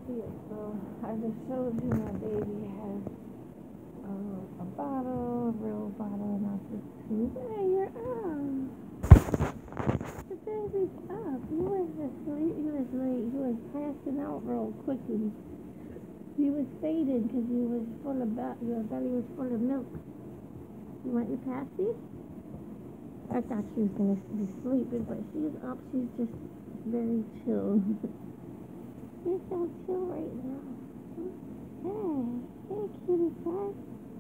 Yeah, so I just showed you my baby has a bottle, a real bottle, and not the tube. Hey, you're up. The baby's up. You was asleep. You was late. You was passing out real quickly. You was fading because you was full of your belly was full of milk. You want your passy? I thought she was gonna be sleeping, but she's up. She's just very chill. You're so chill right now. Hey, cutie pie.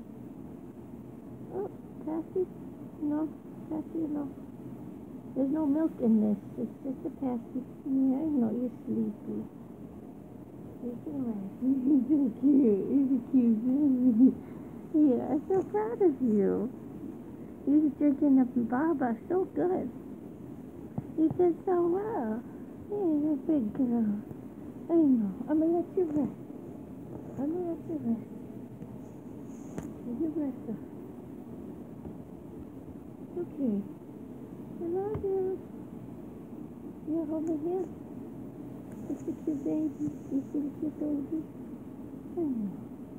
Oh, passy? No, passy, no. There's no milk in this. It's just a passy. Yeah, I know you're sleepy. You can rest. You're so cute. You're cute. Yeah, I'm so proud of you. You're drinking the baba so good. You did so well. Yeah, you're a big girl. I know. I'm gonna let you rest. I'm gonna let you rest. You rest. Okay. Hello, dear. You're over here. This is your baby. You think your baby? I know.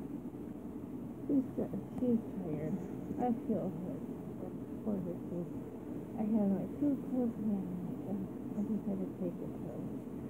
She's tired. I feel her. For her too. I had my two close hands. I just had to take a pill.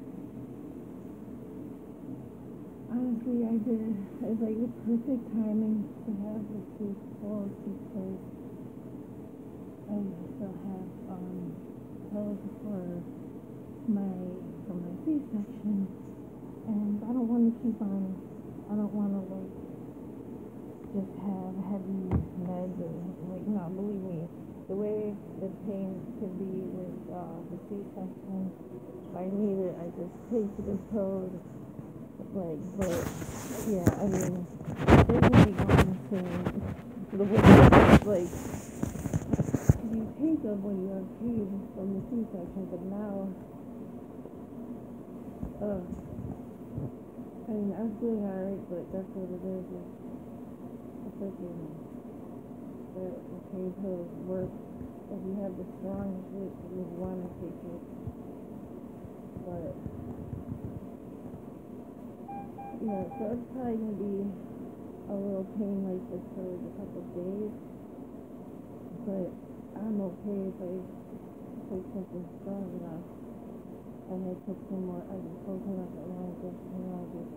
Honestly, I did. It's like the perfect timing to have the tooth pulled because I still have pills for my C-section, and I don't want to keep on. I don't want to like just have heavy meds and like no, believe me, the way the pain can be with the C-section, if I need it, I just take the pills. Like, but yeah, I mean, there's like one thing, the way like you take them when you have pain from the C-section, but now, I mean, I'm feeling alright, but that's what it is. It's freaking the pain pills work. If you have the strongest shit, you want to take it, but. Yeah, so it's probably going to be a little pain like this for like a couple of days, but I'm okay if I take something strong enough, and I took some more ibuprofen at the longest, and I just,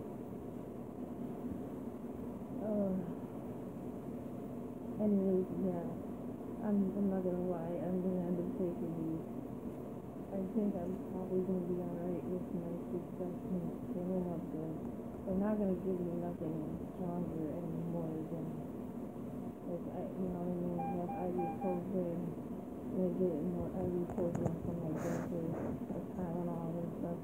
anyways, yeah, I'm not going to lie, I'm going to end up taking these. I think I'm probably going to be alright with my C-section. They went up good. They're not going to give me nothing stronger anymore than, like, you know what I mean? I have ibuprofen, and I get more ibuprofen from my dentist, like Tylenol and stuff.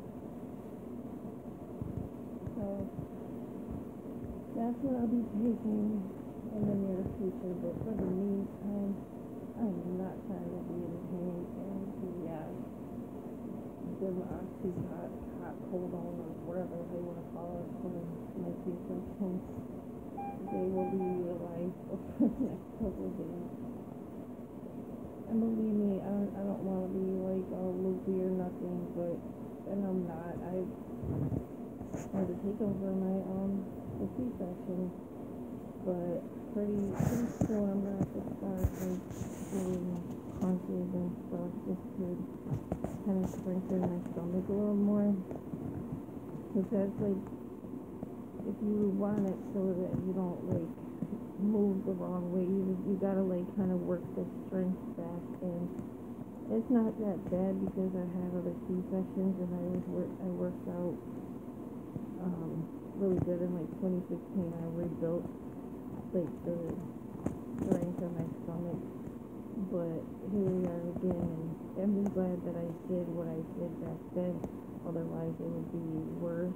So, that's what I'll be taking in the near future, but for the meantime, I'm not trying to be in pain, and yeah, give hot cold on or whatever they want to call it for my C-section. They will be utilized for the next couple of days. And believe me, I don't want to be like all loopy or nothing, but, and I'm not. I had to take over my the C-section, but pretty soon I'm gonna have to start like doing crunches and stuff just to kind of strengthen my stomach a little more, because that's like, if you want it so that you don't like move the wrong way, you gotta like kind of work the strength back, and it's not that bad because I have other C-sections and I worked out really good in like 2016. I rebuilt like the strength of my stomach, but here we are again, and I'm just glad that I did what I did back then, otherwise it would be worse.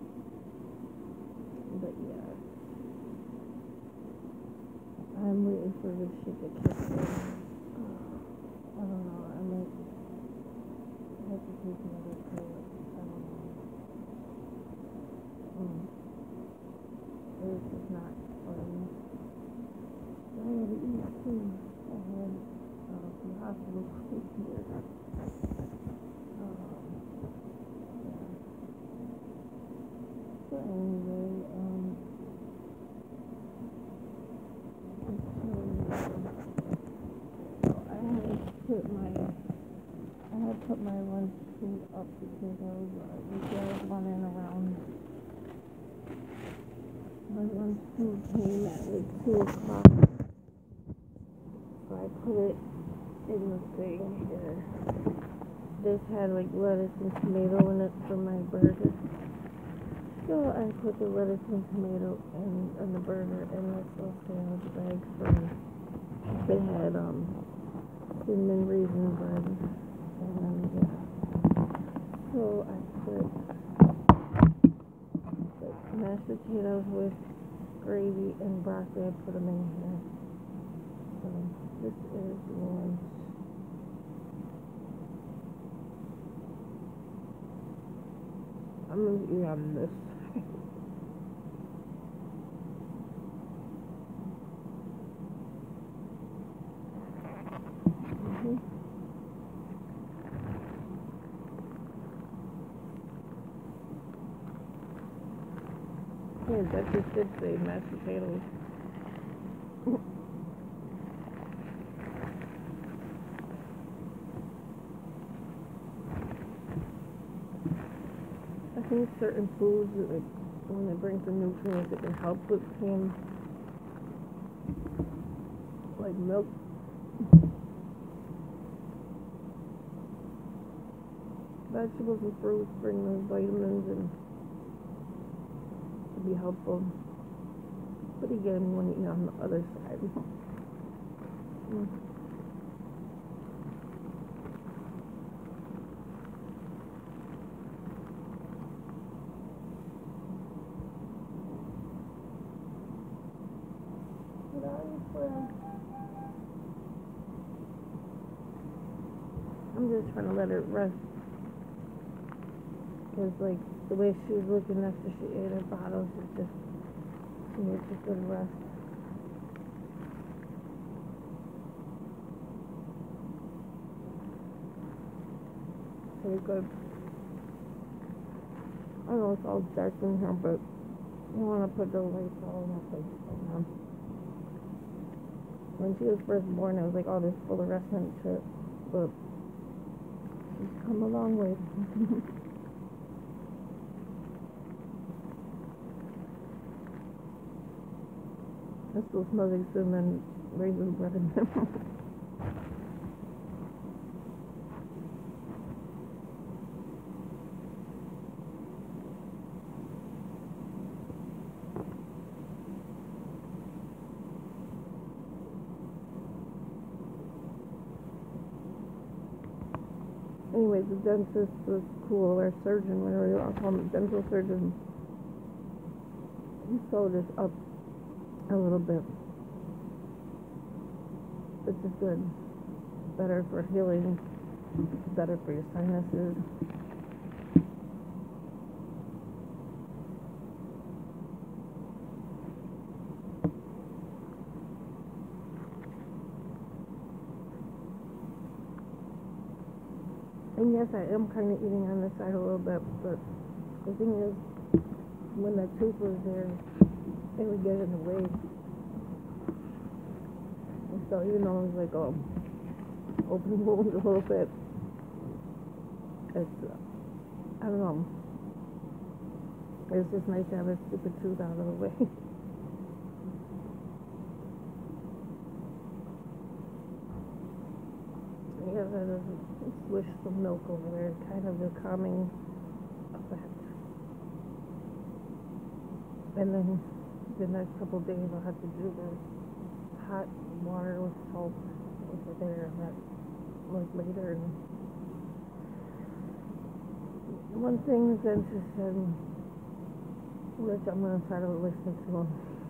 But yeah, I'm waiting for this shit to kick in. I don't know, I might have to take another pill. I don't know. This is not fun. I had to eat too. I had some hospital food here. Yeah. So So anyway, I had put my lunch food up because I was running around. My lunch food came at like 2 o'clock. So I put it in the thing here. This had like lettuce and tomato in it for my burger. So I put the lettuce and tomato in the burger and this little sandwich bag for me. They had cinnamon raisin bread. And yeah. So I put like mashed potatoes with gravy and broccoli. I put them in here. So this is lunch. I'm gonna eat on this. Yeah, that just did say mashed potatoes. I think certain foods, like when they bring some nutrients, it can help with skin, like milk. Vegetables and fruits bring those vitamins and to be helpful. But again, you want to eat on the other side. I'm just trying to let her rest. Because, like, the way she was looking after she ate her bottles, it's just, she needs a good rest. Pretty good. I know it's all dark in here, but you want to put the lights all in the place right now. When she was first born, it was like all this fluorescent shit, but she's come a long way. It still smells like cinnamon raisin bread in there. Anyways, the dentist was cool, our surgeon, whatever I'll call him, dental surgeon. He sewed us up a little bit, which is good. Better for healing, better for your sinuses. And yes, I am kind of eating on this side a little bit, but the thing is, when the tooth was there, it would get in the way. And so even though it was like open wound a little bit, it's, I don't know, it's just nice to have a stupid tooth out of the way. Yeah, that is swish some milk over there, kind of a calming effect. And then the next couple of days I'll have to do the hot water with salt over there, and that like later. And one thing the dentist said, which I'm gonna try to listen to him.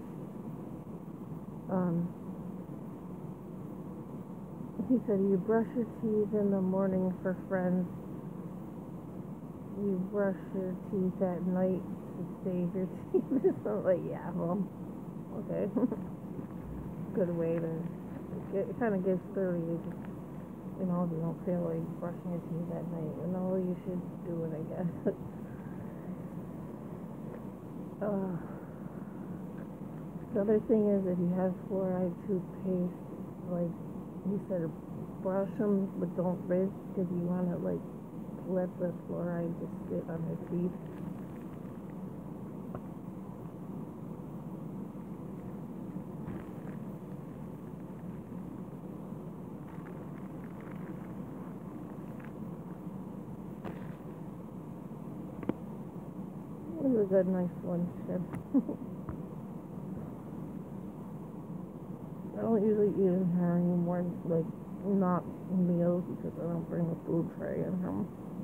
He said, you brush your teeth in the morning for friends. You brush your teeth at night to save your teeth. So like, yeah, well, okay. Good way to get, it kind of gives clarity. You know, if you don't feel like brushing your teeth at night, you know, you should do it, I guess. Uh, the other thing is if he has fluoride toothpaste, like he said, brush them but don't rinse because you want to like let the fluoride just sit on his teeth. It was a good, nice lunch. I don't usually eat in here anymore, like not meals because I don't bring a food tray in here.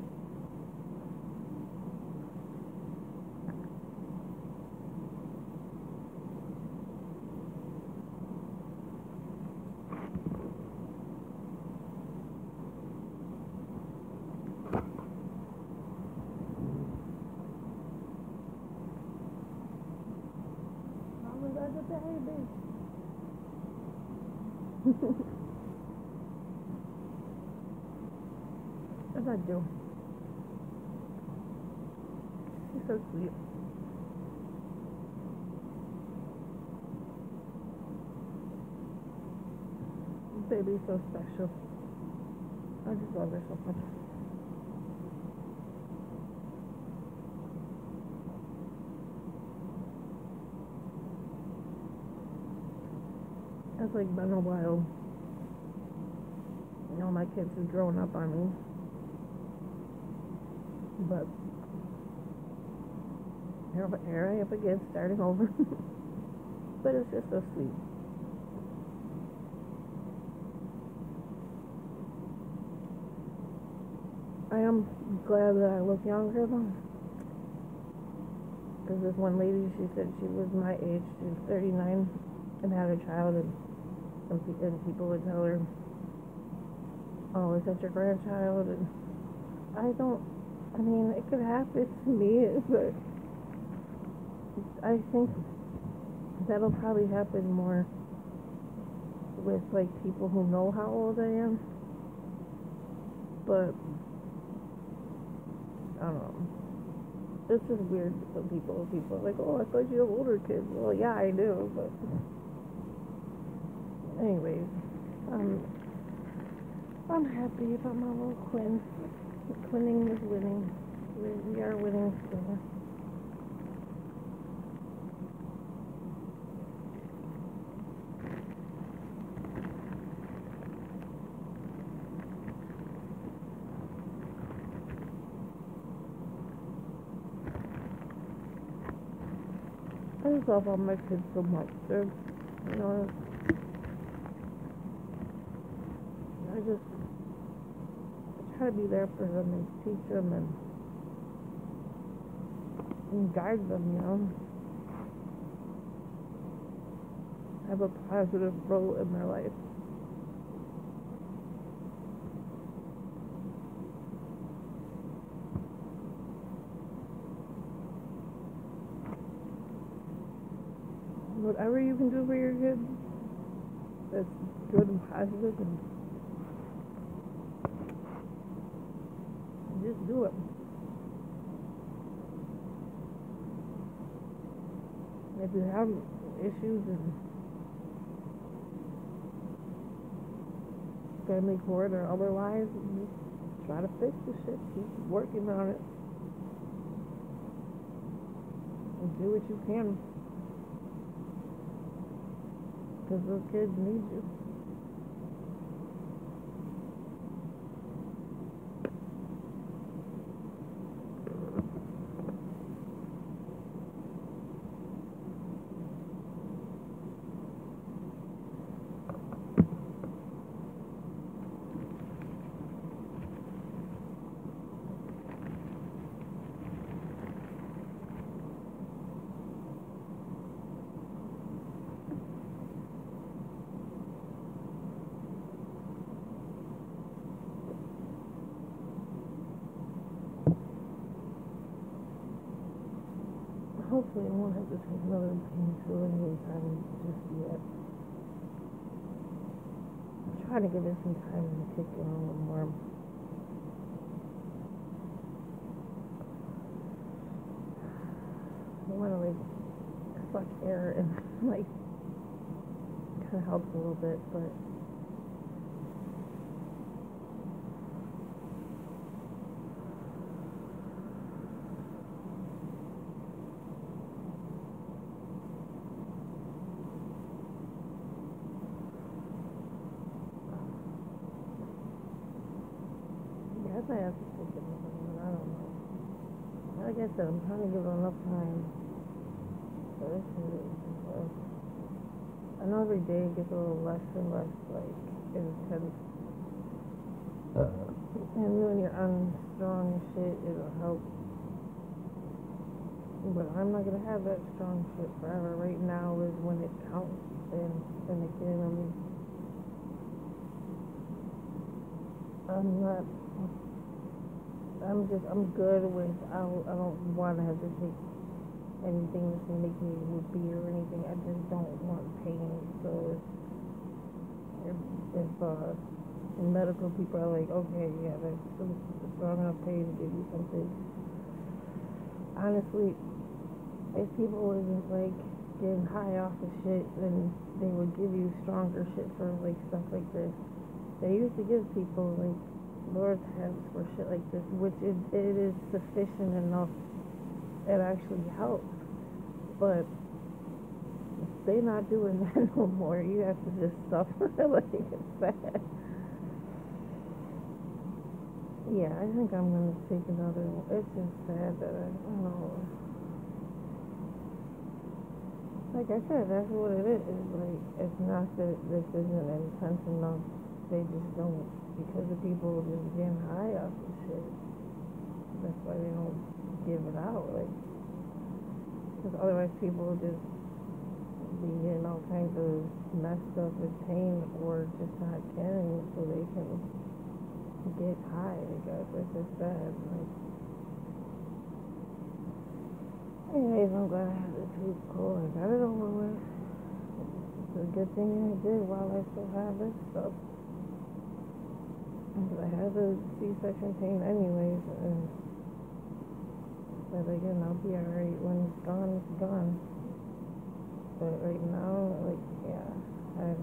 Mom, we got the baby. Yes, I do. He's so sweet. Baby's so special. I just love her so much. It's like been a while. You know, my kids have grown up on me. But here I am again, starting over. But it's just so sweet. I am glad that I look younger though. Because this one lady, she said she was my age. She was 39 and had a child, and people would tell her, "Oh, is that your grandchild?" And I mean, it could happen to me, but I think that'll probably happen more with like people who know how old I am. But I don't know. It's just weird for people. People are like, "Oh, I thought you have older kids." Well, yeah, I do, but anyways, I'm happy about my little Quinn. Quinning is winning. We are winning together. I just love all my kids so much. They're, you know, I try to be there for them and teach them and guide them, you know. Have a positive role in their life. Whatever you can do for your kids that's good and positive, and just do it. If you have issues in family court or otherwise, just try to fix the shit. Keep working on it. And do what you can. Because those kids need you. Hopefully I won't have to take another painkiller anytime just yet. I'm trying to give it some time to kick in a little more. want to like suck air and like kind of helps a little bit, but yeah, I might have to take it. I don't know. Like I said, I'm trying to give it enough time. So this is, I know every day it gets a little less and less like intense. And when you're on strong shit, it'll help. But I'm not gonna have that strong shit forever. Right now is when it counts, and again, I mean, I'm good with, I don't want to have to take anything that's gonna make me whoopee or anything. I just don't want pain. So if medical people are like, okay, yeah, that's strong enough pain to give you something. Honestly, if people were just like getting high off of shit, then they would give you stronger shit for like stuff like this. They used to give people like Lortabs for shit like this, which it is sufficient enough. It actually helps, but they're not doing that no more. You have to just suffer. Like, it's sad. Yeah, I think I'm gonna take another one. It's just sad that I don't know. Like I said, that's what it is. Like, it's not that this isn't intense enough. They just don't, because the people just getting high off of shit. That's why they don't give it out. Like, because otherwise people will just be getting all kinds of messed up with pain or just not caring so they can get high, I guess. It's just sad. Like, anyways, I'm glad I had the tooth pulled. I got it over with. It's a good thing I did while I still have this stuff. Because I had the C-section pain anyways, but again, I'll be alright. When it's gone, it's gone. But right now, like, yeah, I'm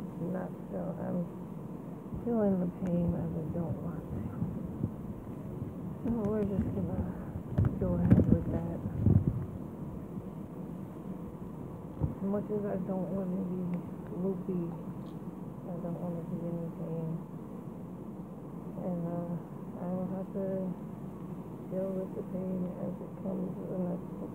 feeling the pain and I don't want to. So we're just gonna go ahead with that. As much as I don't want to be loopy, I don't want to be in pain. And I will have to deal with the pain as it comes, and that's